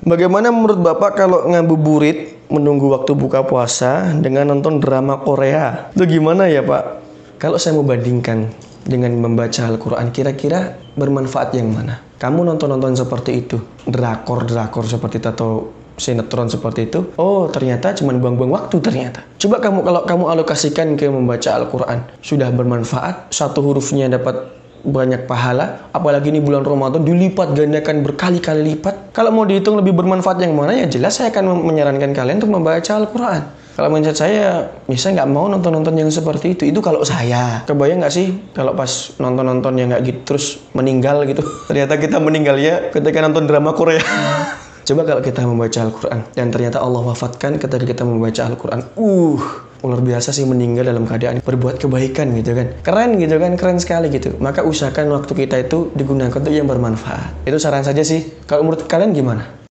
Bagaimana menurut Bapak kalau ngabuburit menunggu waktu buka puasa dengan nonton drama Korea? Itu gimana ya Pak? Kalau saya mau bandingkan dengan membaca Al-Quran, kira-kira bermanfaat yang mana? Kamu nonton-nonton seperti itu, drakor-drakor seperti itu atau sinetron seperti itu, oh ternyata cuma buang-buang waktu ternyata. Coba kalau kamu alokasikan ke membaca Al-Quran, sudah bermanfaat, satu hurufnya dapat banyak pahala, apalagi ini bulan Ramadan dilipat gandakan berkali-kali lipat. Kalau mau dihitung lebih bermanfaat yang mana, ya jelas saya akan menyarankan kalian untuk membaca Al-Quran. Kalau menurut saya nggak mau nonton-nonton yang seperti itu. Itu kalau saya. Kebayang nggak sih kalau pas nonton-nonton yang nggak gitu terus meninggal gitu. Ternyata kita meninggal ya ketika nonton drama Korea. Coba kalau kita membaca Al-Quran dan ternyata Allah wafatkan ketika kita membaca Al-Quran. Luar biasa sih meninggal dalam keadaan berbuat kebaikan gitu kan. Keren gitu kan, keren sekali gitu. Maka usahakan waktu kita itu digunakan untuk yang bermanfaat. Itu saran saja sih. Kalau menurut kalian gimana?